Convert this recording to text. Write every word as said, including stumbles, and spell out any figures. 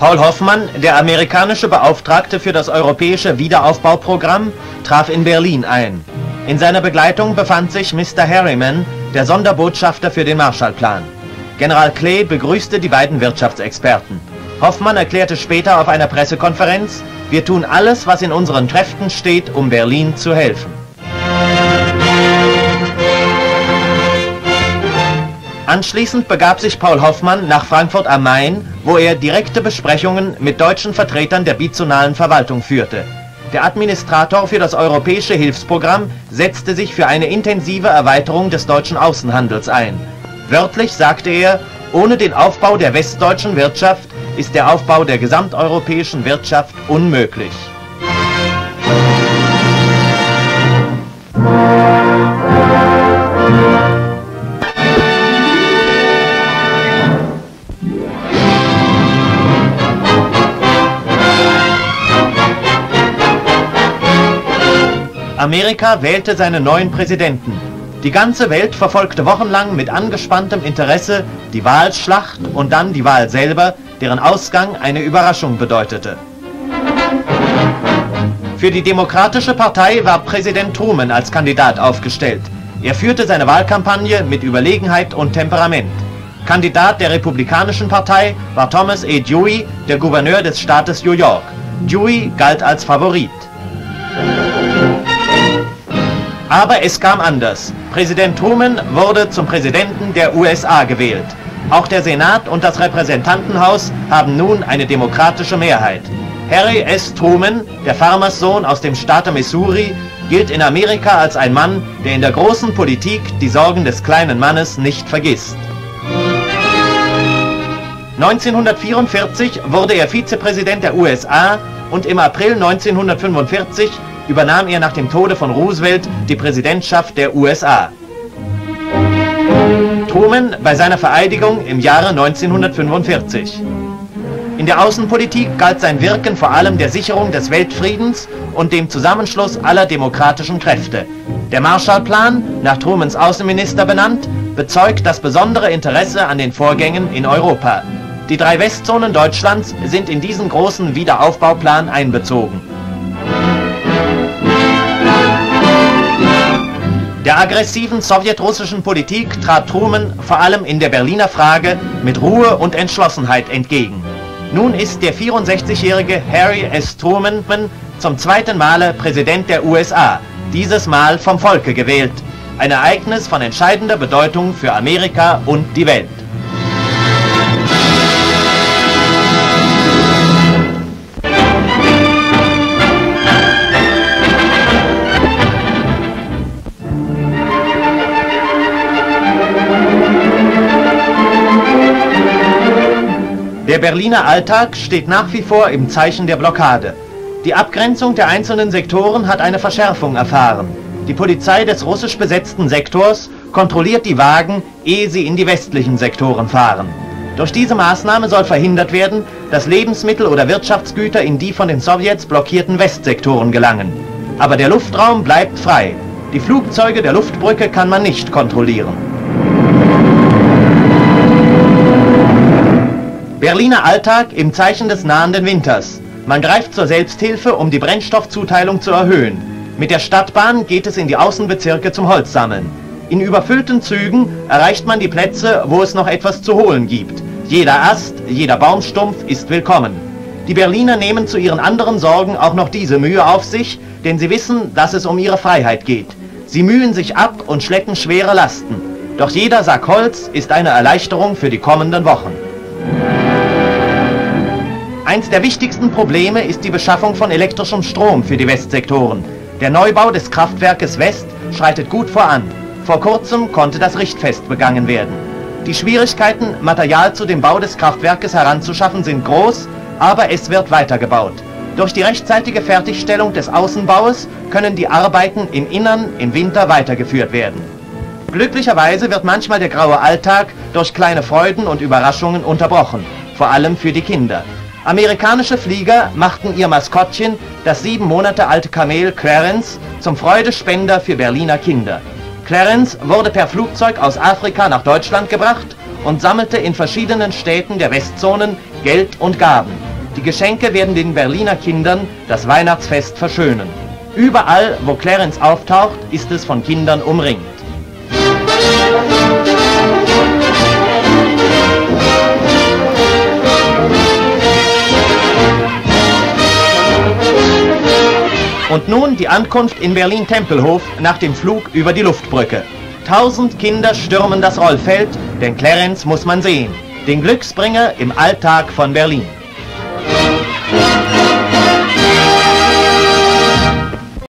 Paul Hoffman, der amerikanische Beauftragte für das europäische Wiederaufbauprogramm, traf in Berlin ein. In seiner Begleitung befand sich Mister Harriman, der Sonderbotschafter für den Marshallplan. General Clay begrüßte die beiden Wirtschaftsexperten. Hoffman erklärte später auf einer Pressekonferenz: Wir tun alles, was in unseren Kräften steht, um Berlin zu helfen. Anschließend begab sich Paul Hoffman nach Frankfurt am Main, wo er direkte Besprechungen mit deutschen Vertretern der bizonalen Verwaltung führte. Der Administrator für das europäische Hilfsprogramm setzte sich für eine intensive Erweiterung des deutschen Außenhandels ein. Wörtlich sagte er: Ohne den Aufbau der westdeutschen Wirtschaft ist der Aufbau der gesamteuropäischen Wirtschaft unmöglich. Amerika wählte seinen neuen Präsidenten. Die ganze Welt verfolgte wochenlang mit angespanntem Interesse die Wahlschlacht und dann die Wahl selber, deren Ausgang eine Überraschung bedeutete. Für die Demokratische Partei war Präsident Truman als Kandidat aufgestellt. Er führte seine Wahlkampagne mit Überlegenheit und Temperament. Kandidat der Republikanischen Partei war Thomas E. Dewey, der Gouverneur des Staates New York. Dewey galt als Favorit. Aber es kam anders. Präsident Truman wurde zum Präsidenten der U S A gewählt. Auch der Senat und das Repräsentantenhaus haben nun eine demokratische Mehrheit. Harry S. Truman, der Farmerssohn aus dem Staate Missouri, gilt in Amerika als ein Mann, der in der großen Politik die Sorgen des kleinen Mannes nicht vergisst. neunzehnhundertvierundvierzig wurde er Vizepräsident der U S A und im April neunzehnhundertfünfundvierzig übernahm er nach dem Tode von Roosevelt die Präsidentschaft der U S A. Truman bei seiner Vereidigung im Jahre neunzehnhundertfünfundvierzig. In der Außenpolitik galt sein Wirken vor allem der Sicherung des Weltfriedens und dem Zusammenschluss aller demokratischen Kräfte. Der Marshallplan, nach Trumans Außenminister benannt, bezeugt das besondere Interesse an den Vorgängen in Europa. Die drei Westzonen Deutschlands sind in diesen großen Wiederaufbauplan einbezogen. Der aggressiven sowjetrussischen Politik trat Truman vor allem in der Berliner Frage mit Ruhe und Entschlossenheit entgegen. Nun ist der vierundsechzigjährige Harry S. Truman zum zweiten Male Präsident der U S A, dieses Mal vom Volke gewählt. Ein Ereignis von entscheidender Bedeutung für Amerika und die Welt. Der Berliner Alltag steht nach wie vor im Zeichen der Blockade. Die Abgrenzung der einzelnen Sektoren hat eine Verschärfung erfahren. Die Polizei des russisch besetzten Sektors kontrolliert die Wagen, ehe sie in die westlichen Sektoren fahren. Durch diese Maßnahme soll verhindert werden, dass Lebensmittel oder Wirtschaftsgüter in die von den Sowjets blockierten Westsektoren gelangen. Aber der Luftraum bleibt frei. Die Flugzeuge der Luftbrücke kann man nicht kontrollieren. Berliner Alltag im Zeichen des nahenden Winters. Man greift zur Selbsthilfe, um die Brennstoffzuteilung zu erhöhen. Mit der Stadtbahn geht es in die Außenbezirke zum Holzsammeln. In überfüllten Zügen erreicht man die Plätze, wo es noch etwas zu holen gibt. Jeder Ast, jeder Baumstumpf ist willkommen. Die Berliner nehmen zu ihren anderen Sorgen auch noch diese Mühe auf sich, denn sie wissen, dass es um ihre Freiheit geht. Sie mühen sich ab und schleppen schwere Lasten. Doch jeder Sack Holz ist eine Erleichterung für die kommenden Wochen. Eins der wichtigsten Probleme ist die Beschaffung von elektrischem Strom für die Westsektoren. Der Neubau des Kraftwerkes West schreitet gut voran. Vor kurzem konnte das Richtfest begangen werden. Die Schwierigkeiten, Material zu dem Bau des Kraftwerkes heranzuschaffen, sind groß, aber es wird weitergebaut. Durch die rechtzeitige Fertigstellung des Außenbaues können die Arbeiten im Innern im Winter weitergeführt werden. Glücklicherweise wird manchmal der graue Alltag durch kleine Freuden und Überraschungen unterbrochen, vor allem für die Kinder. Amerikanische Flieger machten ihr Maskottchen, das sieben Monate alte Kamel Clarence, zum Freudespender für Berliner Kinder. Clarence wurde per Flugzeug aus Afrika nach Deutschland gebracht und sammelte in verschiedenen Städten der Westzonen Geld und Gaben. Die Geschenke werden den Berliner Kindern das Weihnachtsfest verschönen. Überall, wo Clarence auftaucht, ist es von Kindern umringt. Und nun die Ankunft in Berlin-Tempelhof nach dem Flug über die Luftbrücke. Tausend Kinder stürmen das Rollfeld, denn Clarence muss man sehen, den Glücksbringer im Alltag von Berlin.